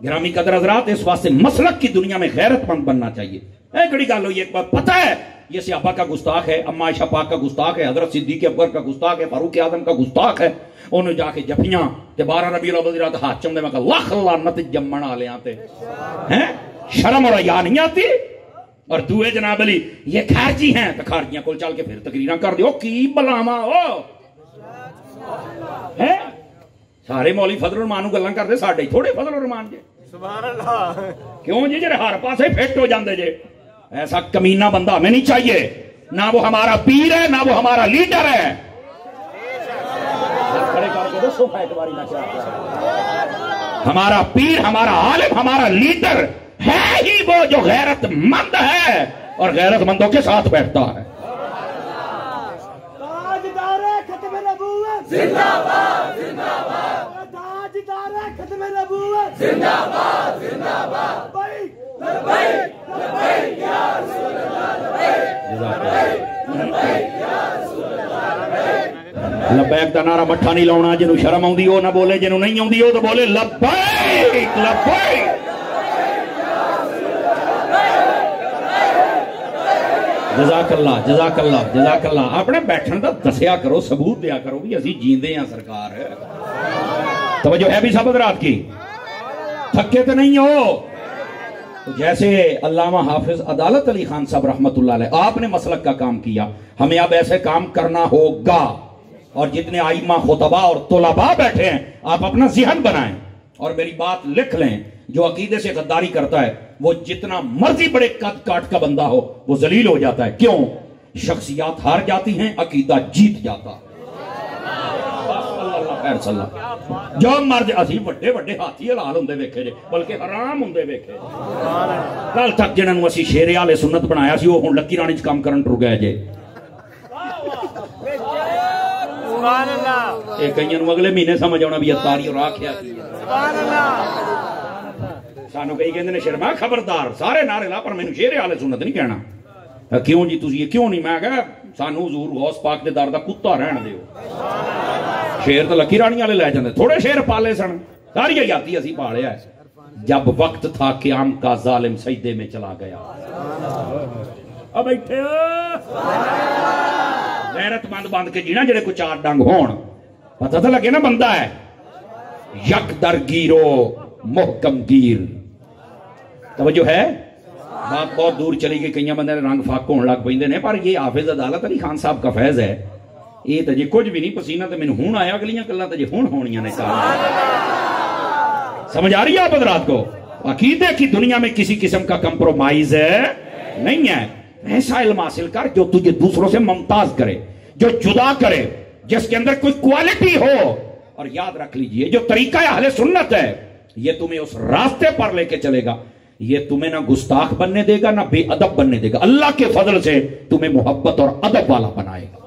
गिरामी कदर हजरात, इस वास्ते मसलक की दुनिया में गैरतमंद बनना चाहिए। कड़ी गल हुई, एक बार पता है ये सहाबा का गुस्ताख है, अम्मा आयशा पाक का गुस्ताख है, हजरत सिद्दीक अकबर का गुस्ताख है, फारूक आजम का गुस्ताख है। उन्होंने जाके जफियां ते 12 रबीउल अव्वल रात हाथ चमदे में लख लानत जम्मण वाले आते हैं, शर्म और हया नहीं आती। और दुए जनाब अली ये खारजी हैं, तो खारजियां को चल के फिर तकरीर कर दो की बलावा ओ है। सारे मौली फजल रहमान गल्लां करते, साडे थोड़े फजल रहमान जे। सुभान अल्लाह। क्यों जी, जे हर पासे फिट हो जाते जे। ऐसा कमीना बंदा हमें नहीं चाहिए, ना वो हमारा पीर है ना वो हमारा लीडर है। खड़े करके दसो एक बारी ना, हमारा पीर, हमारा आलिम, हमारा लीडर है ही वो जो गैरतमंद है और गैरतमंदों के साथ बैठता है। ताजदार खत्म नबूवत जिंदाबाद जिंदाबाद, ताजदार खत्म नबूवत जिंदाबाद जिंदाबाद। लब्बैक लब्बैक या रसूल अल्लाह, लब्बैक या रसूल अल्लाह। लब्बैक दा नारा मट्ठा नहीं लाउणा, जिन्हों शर्म आउंदी ओ ना बोले, जिन्हों नहीं आउंदी ओ तो बोले लब्बैक लब्बैक। जज़ाकल्लाह जज़ाकल्लाह जज़ाकल्लाह। अपने बैठन का दसिया करो, सबूत दिया करो भी असी जींदे हैं। सरकार तवज्जो है भी सब रात की, थके तो नहीं हो। तो जैसे अल्लामा हाफिज अदालत अली खान साहब रहमतुल्लाह अलैह, आपने मसलक का काम किया, हमें अब ऐसे काम करना होगा। और जितने आइमा खुतबा और तुलबा बैठे हैं, आप अपना ज़हन बनाएं और मेरी बात लिख लें। जो अकीदे से गद्दारी करता है वो जितना मर्जी बड़े कद काट का बंदा हो वो जलील हो जाता है। क्यों? शख्सियात हार जाती हैं, अकीदा जीत जाता है। जो मर्ज असी बड़े बड़े हाथी हलाल होंदे वेखे जे, बल्कि हराम होंदे वेखे। कल तक जिन्होंने असी शेरे आले सुन्नत बनाया सी, वो हुण लक्की राणी च काम करन टुर गए जे। कईयां नूं अगले महीने समझ आना भी अतारी और आख्या सानू कई कहते ने शर्मा खबरदार, सारे नारे ला पर मैनू शेरे आले सुन्नत नहीं कहना। क्यों जी तुसी क्यों नहीं? मैं कहा सानू हजूर गौस पाक दे दर दा कुत्ता रहन दिओ। शेर तो लकी राणी वाले लै जांदे, थोड़े शेर पाले सन, सारी हयाती असी पालिया। जब वक्त था क़याम का जालिम सजदे में चला गया। अब बैठे गैरतमंद बंद के जीना, जेड़े को चार डंग होण, पता तो लगे ना बंदा है। यक दर गिरो मोहकम गिर। तवज्जो है, बात बहुत दूर चली गई, कई बंदे रंग फाक होने लग पेंदे ने, पर ये हाफिज अदालत अली खान साहब का फैज है। ये तो जी कुछ भी नहीं, पसीना तो मैनू हुण आया, अगलियां गल्लां तो जी हुण होणियां ने। समझ आ रही है आप हज़रात को? अकीदे की दुनिया में किसी किस्म का कंप्रोमाइज नहीं है। ऐसा इल्म हासिल कर जो तुझे दूसरों से मुमताज करे, जो जुदा करे, जिसके अंदर कोई क्वालिटी हो। और याद रख लीजिए, जो तरीका अहले सुन्नत है ये तुम्हें उस रास्ते पर लेके चलेगा। ये तुम्हें ना गुस्ताख बनने देगा ना बेअदब बनने देगा। अल्लाह के फजल से तुम्हें मोहब्बत और अदब वाला बनाएगा।